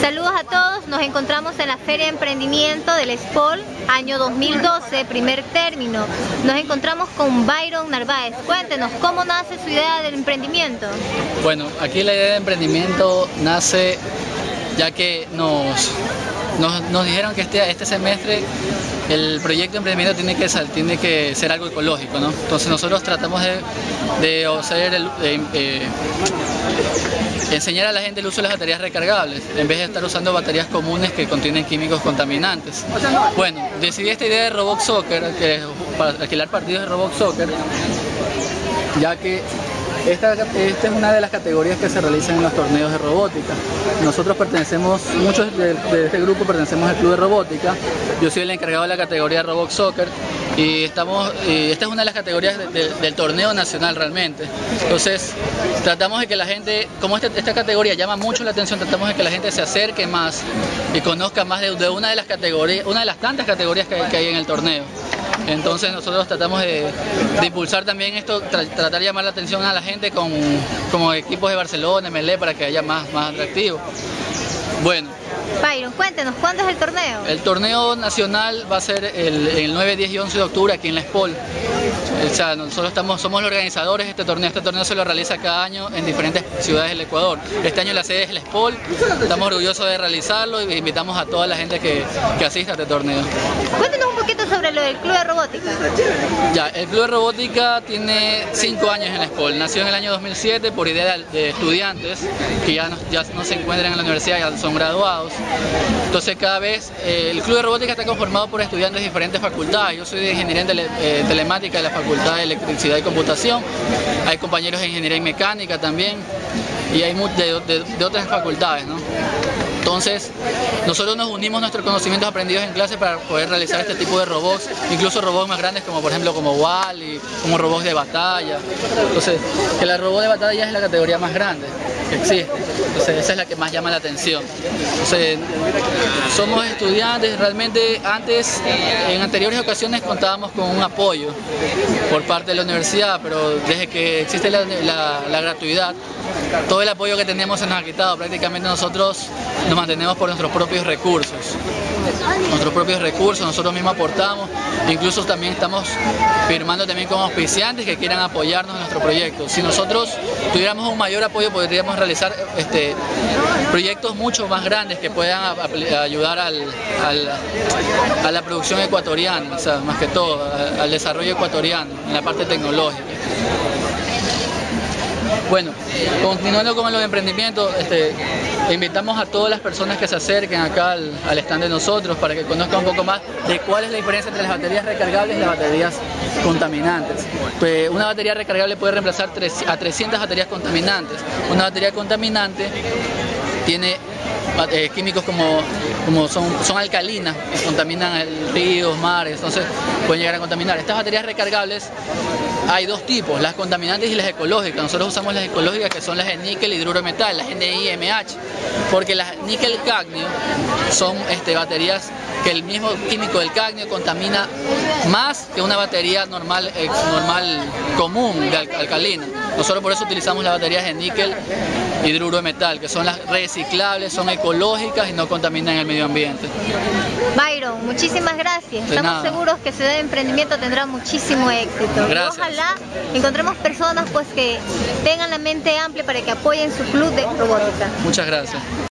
Saludos a todos, nos encontramos en la Feria de Emprendimiento del SPOL, año 2012, primer término. Nos encontramos con Byron Narváez. Cuéntenos, ¿cómo nace su idea del emprendimiento? Bueno, aquí la idea de emprendimiento nace ya que nos dijeron que este semestre el proyecto de emprendimiento tiene que ser algo ecológico, ¿no? Entonces nosotros tratamos de enseñar a la gente el uso de las baterías recargables, en vez de estar usando baterías comunes que contienen químicos contaminantes. Bueno, decidí esta idea de Roblox Soccer, para alquilar partidos de Roblox Soccer, ya que esta es una de las categorías que se realizan en los torneos de robótica. Nosotros muchos de este grupo pertenecemos al club de robótica. Yo soy el encargado de la categoría de Roblox Soccer y esta es una de las categorías del torneo nacional realmente. Entonces tratamos de que la gente, como esta categoría llama mucho la atención, tratamos de que la gente se acerque más y conozca más de una de las categorías, una de las tantas categorías que hay en el torneo. Entonces nosotros tratamos de impulsar también esto, tratar de llamar la atención a la gente como equipos de Barcelona, MLE, para que haya más atractivo. Bueno, Byron, cuéntenos, ¿cuándo es el torneo? El torneo nacional va a ser el 9, 10 y 11 de octubre aquí en la SPOL. O sea, nosotros somos los organizadores de este torneo. Este torneo se lo realiza cada año en diferentes ciudades del Ecuador. Este año la sede es la SPOL, estamos orgullosos de realizarlo y invitamos a toda la gente que asista a este torneo. Cuéntenos un poquito sobre lo del Club de Robótica. Ya, el Club de Robótica tiene 5 años en la SPOL. Nació en el año 2007 por idea de estudiantes que ya no se encuentran en la universidad, ya son graduados. Entonces cada vez el Club de Robótica está conformado por estudiantes de diferentes facultades. Yo soy de Ingeniería en Telemática de la Facultad de Electricidad y Computación. Hay compañeros de Ingeniería en Mecánica también y hay de otras facultades, ¿no? Entonces, nosotros nos unimos nuestros conocimientos aprendidos en clase para poder realizar este tipo de robots, incluso robots más grandes como por ejemplo como WALL-E, como robots de batalla. Entonces, que la robot de batalla es la categoría más grande que existe. Entonces, esa es la que más llama la atención. Entonces, somos estudiantes, realmente antes, en anteriores ocasiones contábamos con un apoyo por parte de la universidad, pero desde que existe la gratuidad, todo el apoyo que teníamos se nos ha quitado. Prácticamente nosotros nos mantenemos por nuestros propios recursos. Nosotros mismos aportamos, incluso también estamos firmando también con auspiciantes que quieran apoyarnos en nuestro proyecto. Si nosotros tuviéramos un mayor apoyo, podríamos realizar proyectos mucho más grandes que puedan ayudar a la producción ecuatoriana, o sea, más que todo, al desarrollo ecuatoriano, en la parte tecnológica. Bueno, continuando con los emprendimientos, invitamos a todas las personas que se acerquen acá al stand de nosotros para que conozcan un poco más de cuál es la diferencia entre las baterías recargables y las baterías contaminantes. Pues una batería recargable puede reemplazar a 300 baterías contaminantes. Una batería contaminante tiene químicos como son alcalinas, que contaminan ríos, mares, entonces pueden llegar a contaminar. Estas baterías recargables hay dos tipos, las contaminantes y las ecológicas. Nosotros usamos las ecológicas, que son las de níquel, hidruro de metal, las NiMH, porque las níquel-cadmio son baterías que el mismo químico del cadmio contamina más que una batería normal común de alcalina. Nosotros por eso utilizamos las baterías de níquel, hidruro de metal, que son las reciclables, son ecológicas y no contaminan el medio ambiente. Byron, muchísimas gracias. Estamos seguros que Ciudad de Emprendimiento tendrá muchísimo éxito. Gracias. Y ojalá encontremos personas que tengan la mente amplia para que apoyen su club de robótica. Muchas gracias.